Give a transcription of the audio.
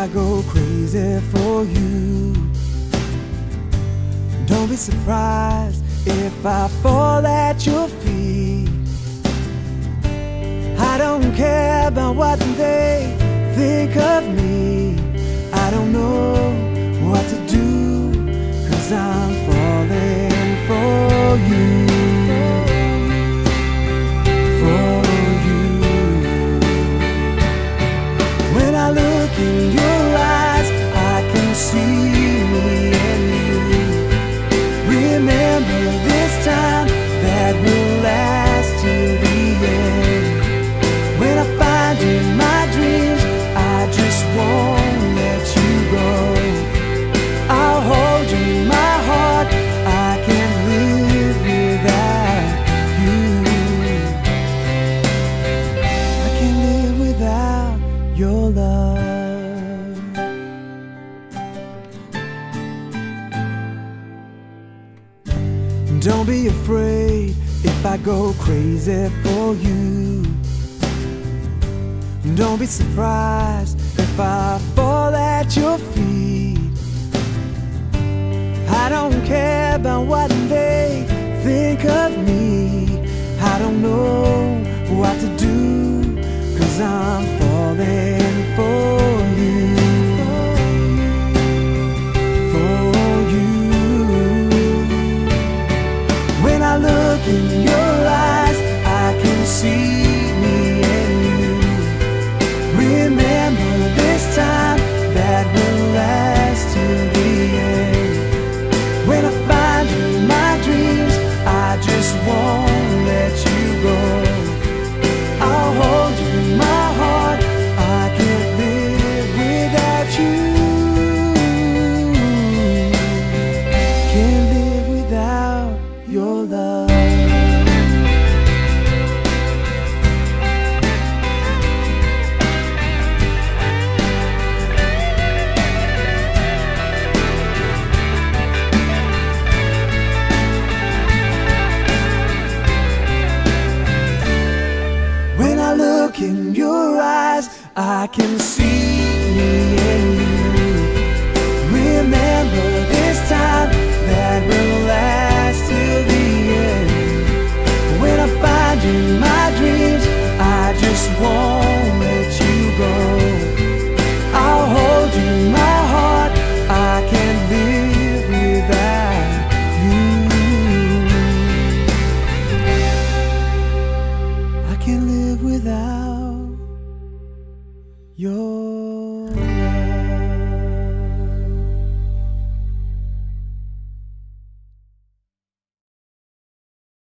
I go crazy for you. Don't be surprised if I fall at your feet. I don't care about what they think of me. I don't know what to do, 'cause I'm falling for you. In your eyes, I can see me and you. Remember this time that will last till the end. When I find you in my dreams, I just won't let you go. I'll hold you in my heart, I can't live without you. I can't live without your love. Don't be afraid if I go crazy for you. Don't be surprised if I fall at your feet. I don't care about what they think of me. I don't know what to do, 'cause I'm falling for you. Look in your eyes, I can see me and you. Remember this time that will last till the end. When I find you in my dreams, I just won't let you go. I'll hold you in my heart, I can't live without you. Can't live without your love. When I look in your eyes, I can see me and you. Remember this time that will last till the end. When I find you in my dreams, I just won't let you go. I'll hold you in my heart, I can't live without you. I can't live without your